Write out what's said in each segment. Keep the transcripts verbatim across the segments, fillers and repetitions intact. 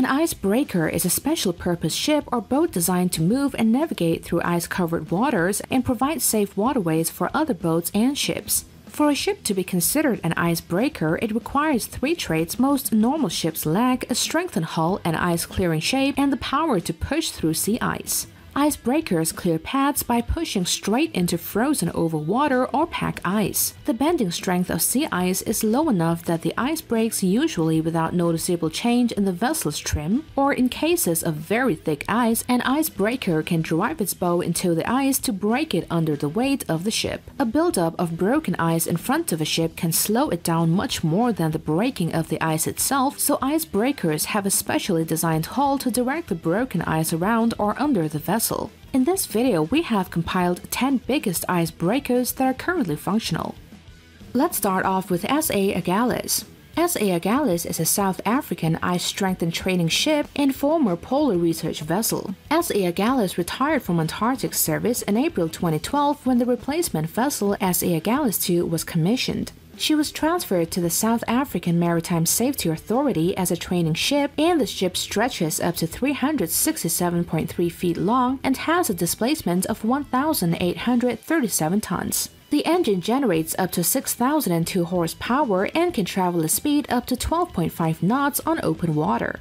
An icebreaker is a special-purpose ship or boat designed to move and navigate through ice-covered waters and provide safe waterways for other boats and ships. For a ship to be considered an icebreaker, it requires three traits most normal ships lack: a strengthened hull, an ice-clearing shape, and the power to push through sea ice. Icebreakers clear paths by pushing straight into frozen over water or pack ice. The bending strength of sea ice is low enough that the ice breaks usually without noticeable change in the vessel's trim, or in cases of very thick ice, an icebreaker can drive its bow into the ice to break it under the weight of the ship. A buildup of broken ice in front of a ship can slow it down much more than the breaking of the ice itself, so icebreakers have a specially designed hull to direct the broken ice around or under the vessel. In this video, we have compiled ten biggest icebreakers that are currently functional. Let's start off with S A Agalis. S A Agalis is a South African ice-strengthened training ship and former polar research vessel. S A Agalis retired from Antarctic service in April twenty twelve when the replacement vessel S A Agalis two was commissioned. She was transferred to the South African Maritime Safety Authority as a training ship, and the ship stretches up to three hundred sixty-seven point three feet long and has a displacement of one thousand eight hundred thirty-seven tons. The engine generates up to six thousand two horsepower and can travel a speed up to twelve point five knots on open water.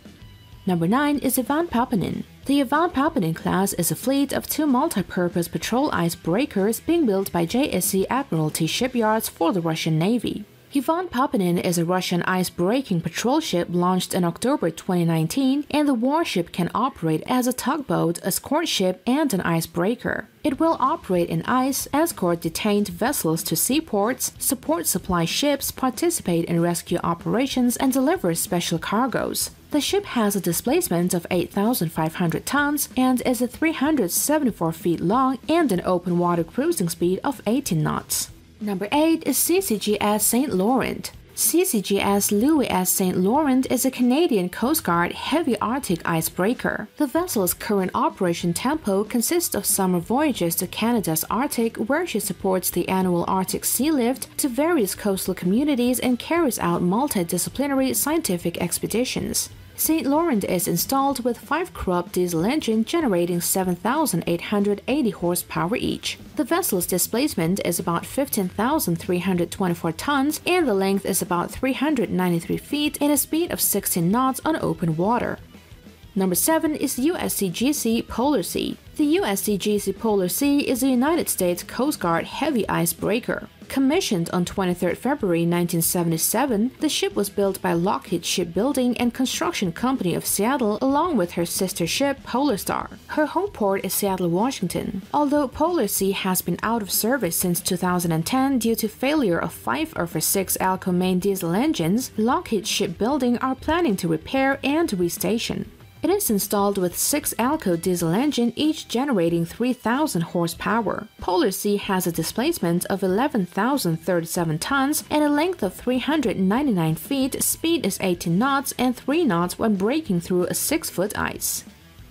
Number nine is Ivan Papanin. The Ivan Papanin class is a fleet of two multi-purpose patrol icebreakers being built by J S C Admiralty shipyards for the Russian Navy. Ivan Papanin is a Russian ice-breaking patrol ship launched in October twenty nineteen, and the warship can operate as a tugboat, escort ship, and an icebreaker. It will operate in ice, escort detained vessels to seaports, support supply ships, participate in rescue operations, and deliver special cargoes. The ship has a displacement of eight thousand five hundred tons and is a three hundred seventy-four feet long and an open water cruising speed of eighteen knots. Number eight is C C G S Saint Laurent. C C G S Louis S. Saint Laurent is a Canadian Coast Guard heavy Arctic icebreaker. The vessel's current operation tempo consists of summer voyages to Canada's Arctic, where she supports the annual Arctic Sea Lift to various coastal communities and carries out multidisciplinary scientific expeditions. Saint Laurent is installed with five Krupp diesel engines generating seven thousand eight hundred eighty horsepower each. The vessel's displacement is about fifteen thousand three hundred twenty-four tons and the length is about three hundred ninety-three feet and a speed of sixteen knots on open water. Number seven is U S C G C Polar Sea. The U S C G C Polar Sea is a United States Coast Guard heavy icebreaker. Commissioned on the twenty-third of February nineteen seventy-seven, the ship was built by Lockheed Shipbuilding and Construction Company of Seattle along with her sister ship Polar Star. Her home port is Seattle, Washington. Although Polar Sea has been out of service since two thousand ten due to failure of five of her six Alco main diesel engines, Lockheed Shipbuilding are planning to repair and restation. It is installed with six Alco diesel engines, each generating three thousand horsepower. Polar Sea has a displacement of eleven thousand thirty-seven tons and a length of three hundred ninety-nine feet, speed is eighteen knots and three knots when breaking through a six foot ice.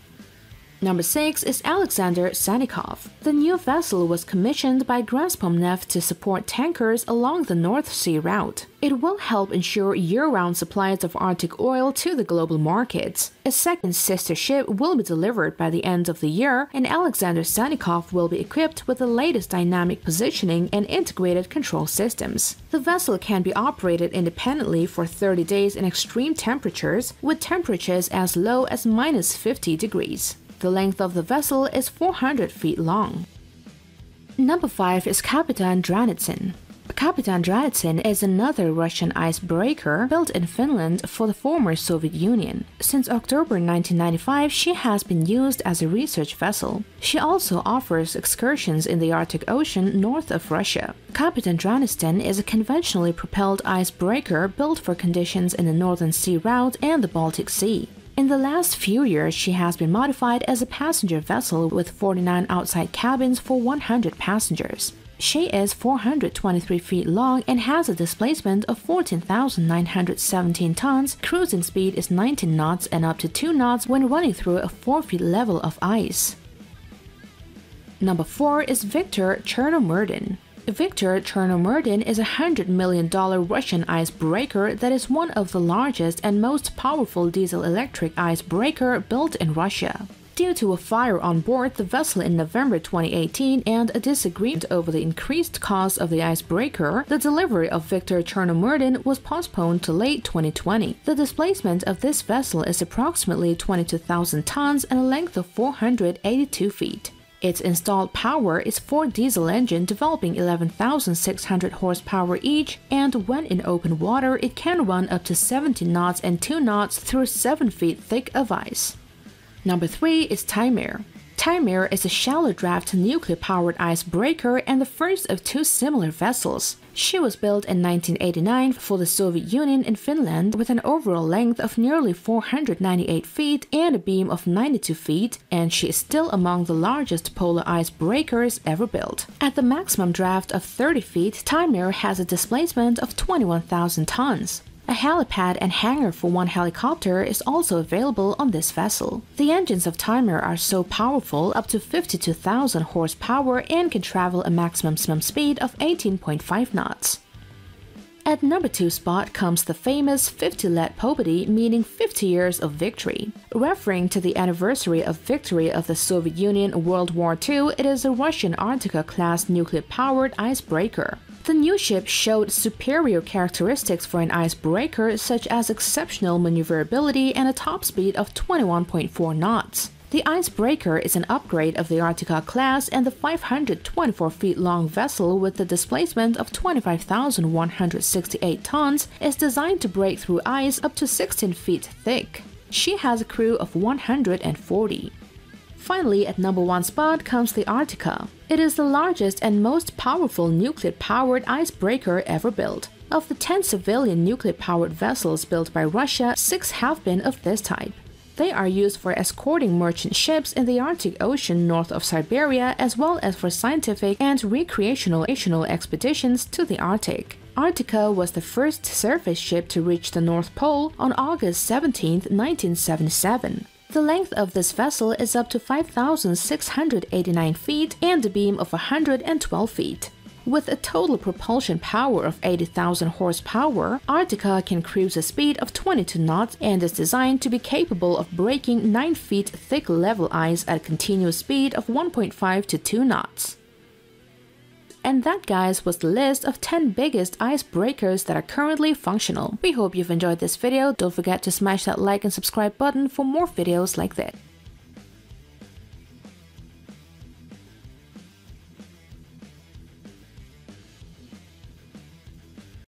Number six is Alexander Sanikov. The new vessel was commissioned by Gazpromneft to support tankers along the North Sea route. It will help ensure year-round supplies of Arctic oil to the global markets. A second sister ship will be delivered by the end of the year, and Alexander Sanikov will be equipped with the latest dynamic positioning and integrated control systems. The vessel can be operated independently for thirty days in extreme temperatures, with temperatures as low as minus fifty degrees. The length of the vessel is four hundred feet long. Number five is Kapitan Dranitsin. Kapitan Dranitsin is another Russian icebreaker built in Finland for the former Soviet Union. Since October nineteen ninety-five, she has been used as a research vessel. She also offers excursions in the Arctic Ocean north of Russia. Kapitan Dranitsin is a conventionally propelled icebreaker built for conditions in the Northern Sea route and the Baltic Sea. In the last few years, she has been modified as a passenger vessel with forty-nine outside cabins for one hundred passengers. She is four hundred twenty-three feet long and has a displacement of fourteen thousand nine hundred seventeen tons. Cruising speed is nineteen knots and up to two knots when running through a four feet level of ice. Number four is Viktor Chernomyrdin. Viktor Chernomyrdin is a one hundred million dollar Russian icebreaker that is one of the largest and most powerful diesel-electric icebreaker built in Russia. Due to a fire on board the vessel in November twenty eighteen and a disagreement over the increased cost of the icebreaker, the delivery of Viktor Chernomyrdin was postponed to late twenty twenty. The displacement of this vessel is approximately twenty-two thousand tons and a length of four hundred eighty-two feet. Its installed power is four diesel engines developing eleven thousand six hundred horsepower each, and when in open water it can run up to seventy knots and two knots through seven feet thick of ice. Number three is Taimyr. Taimyr is a shallow draft nuclear-powered icebreaker and the first of two similar vessels. She was built in nineteen eighty-nine for the Soviet Union in Finland with an overall length of nearly four hundred ninety-eight feet and a beam of ninety-two feet, and she is still among the largest polar icebreakers ever built. At the maximum draft of thirty feet, Taimyr has a displacement of twenty-one thousand tons. A helipad and hangar for one helicopter is also available on this vessel. The engines of Taimyr are so powerful, up to fifty-two thousand horsepower, and can travel a maximum speed of eighteen point five knots. At number two spot comes the famous fifty let Pobedy, meaning fifty years of victory. Referring to the anniversary of victory of the Soviet Union in World War Two, it is a Russian Arktika-class nuclear-powered icebreaker. The new ship showed superior characteristics for an icebreaker, such as exceptional maneuverability and a top speed of twenty-one point four knots. The icebreaker is an upgrade of the Arktika class, and the five hundred twenty-four feet long vessel with the displacement of twenty-five thousand one hundred sixty-eight tons is designed to break through ice up to sixteen feet thick. She has a crew of one hundred forty. Finally, at number one spot comes the Arktika. It is the largest and most powerful nuclear-powered icebreaker ever built. Of the ten civilian nuclear-powered vessels built by Russia, six have been of this type. They are used for escorting merchant ships in the Arctic Ocean north of Siberia, as well as for scientific and recreational expeditions to the Arctic. Arktika was the first surface ship to reach the North Pole on August seventeenth, nineteen seventy-seven. The length of this vessel is up to five thousand six hundred eighty-nine feet and a beam of one hundred twelve feet. With a total propulsion power of eighty thousand horsepower, Arktika can cruise a speed of twenty-two knots and is designed to be capable of breaking nine feet thick level ice at a continuous speed of one point five to two knots. And that, guys, was the list of ten biggest icebreakers that are currently functional. We hope you've enjoyed this video. Don't forget to smash that like and subscribe button for more videos like that.